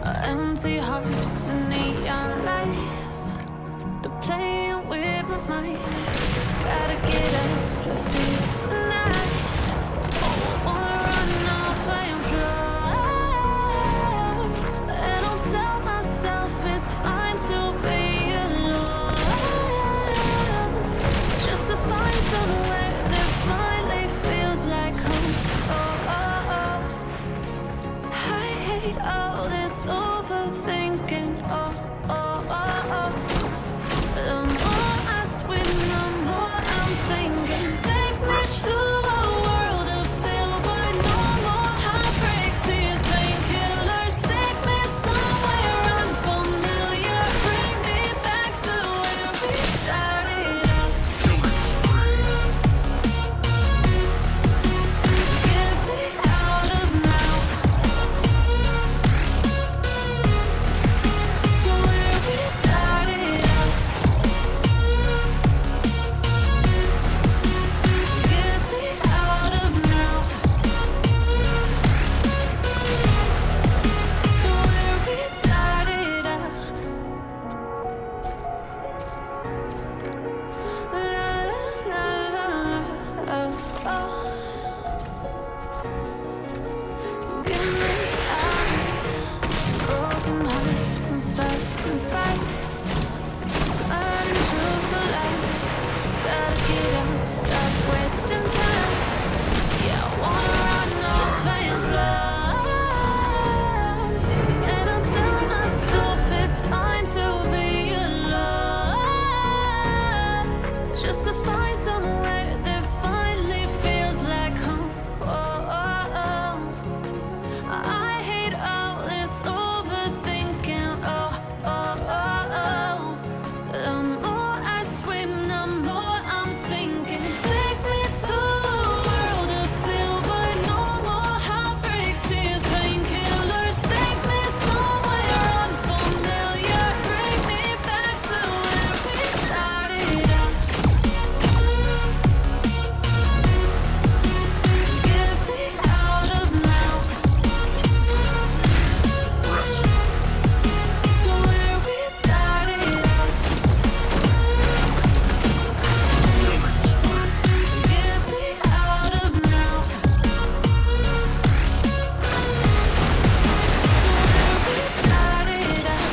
Empty hearts and neon lights, they're playing with my mind. Gotta get out of here tonight. Wanna run off and fly, and I'll tell myself it's fine to be alone, just to find somewhere that finally feels like home. Oh, oh, oh. I hate all this overthinking. Oh, oh, oh, oh. The more I swim, the more I'm sinking. Take me to a world of silver. No more heartbreaks, tears, painkillers. Take me somewhere unfamiliar. Bring me back to where we started out. Get me out of now. To where we started out. Get me out of now. To where we started out. La la la la la. Oh, oh. Get me out. Broken hearts and starting fights, turning truth to lies. Gotta get out, stop wasting time. Yeah, I wanna run off and fly, and I'll tell myself it's fine to be alone, just to find somewhere that finally feels like home. Oh, oh, oh. I hate all this overthinking. Oh, oh, oh, oh. The more I swim, the more I'm sinking. Take me to a world of silver. No more heartbreaks, tears, painkillers. Take me somewhere unfamiliar. Bring me back to where we started out. Get me out of now. To where we started out. Get me out of now. To where we started out.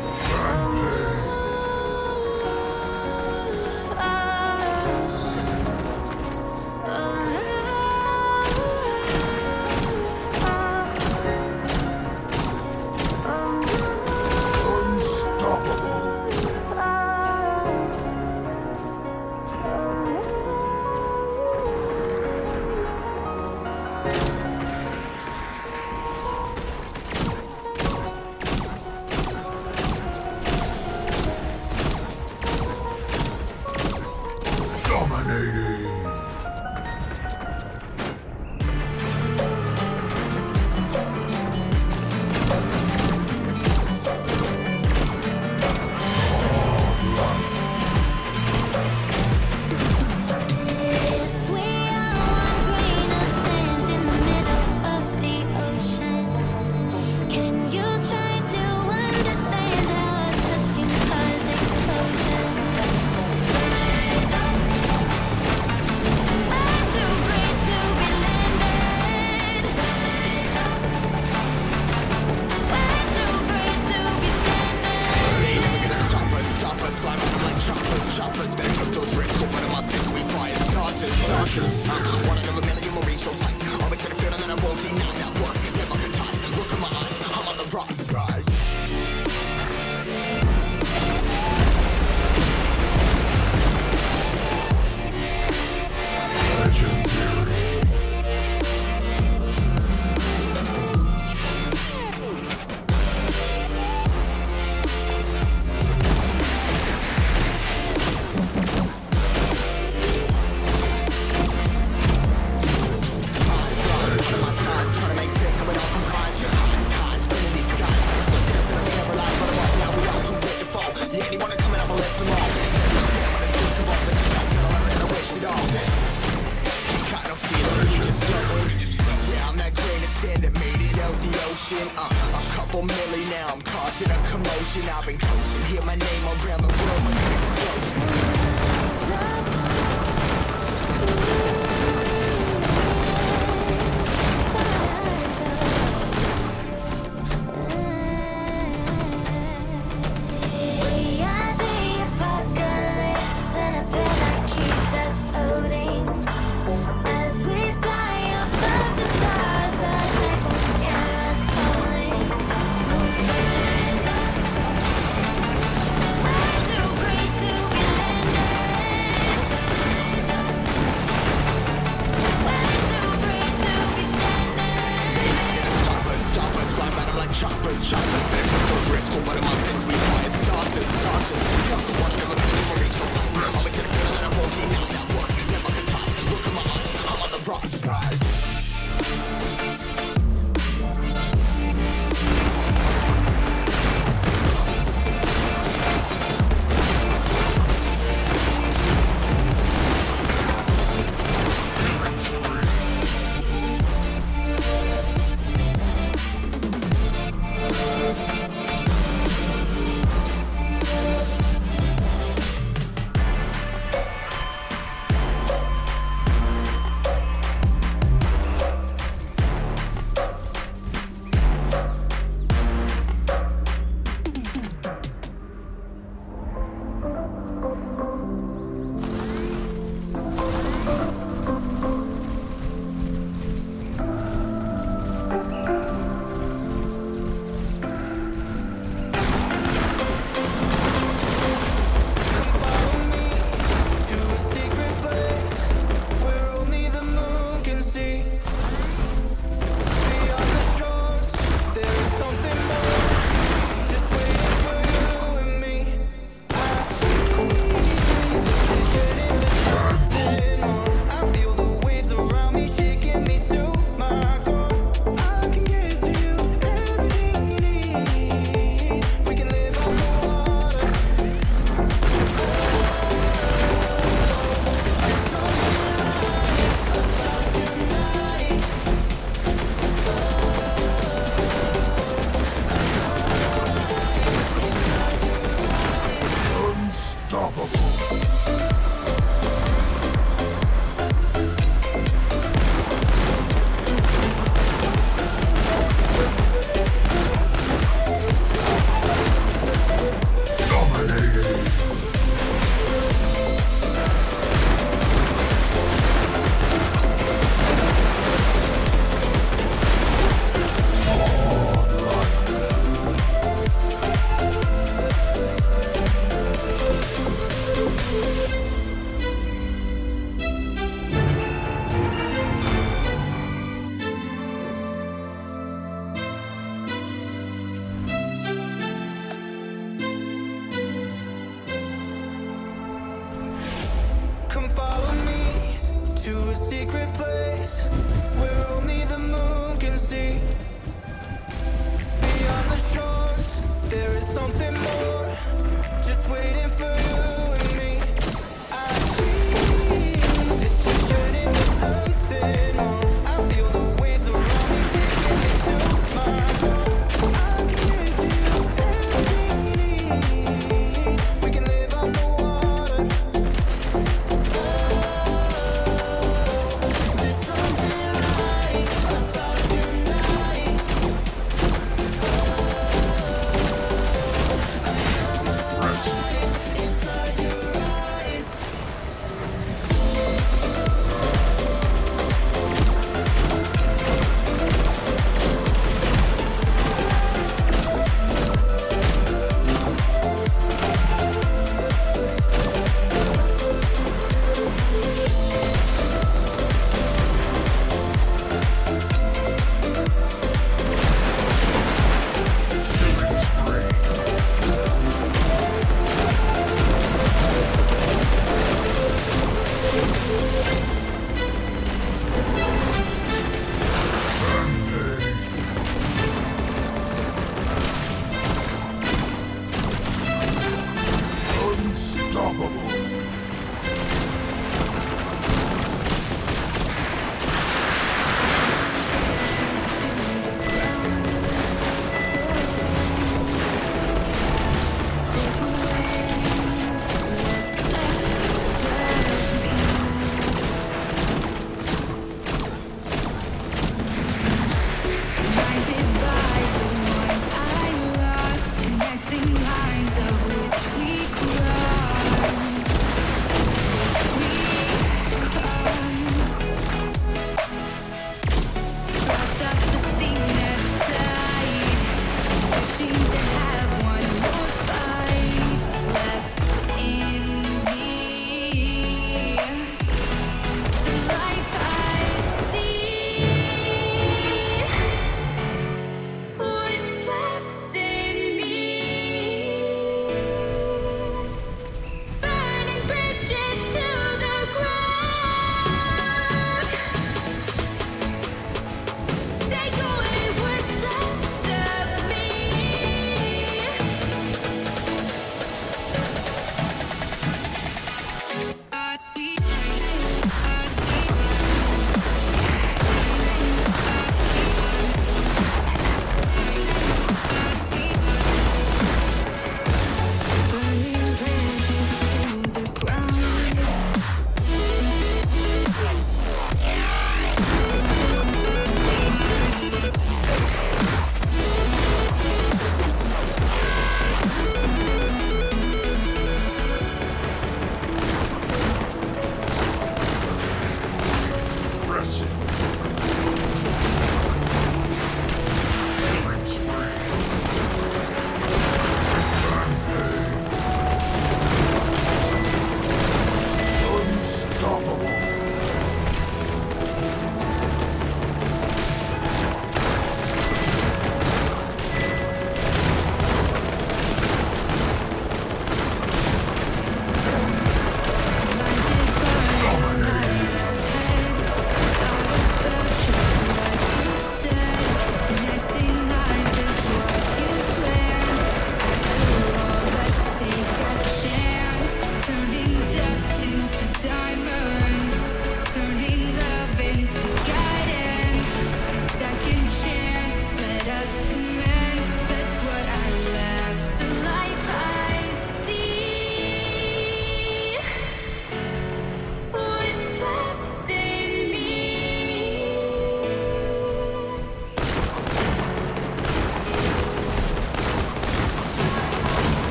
Dominating. If we are one grain of sand in the middle of the ocean, can you try to understand how a touch can cause explosion? I'm too great to be landed. We're too great to be standing. Stop us, fly by them like choppers. Better cook those risks, open them up, think we fire starters. One out of a million will reach those heights. Always in the field and then I won't deny that work. Never toss, look in my eyes, I'm on the rise. Legendary. My size, trying to motion. A couple milli now, I'm causing a commotion. I've been coasting, hear my name around the world like an explosion.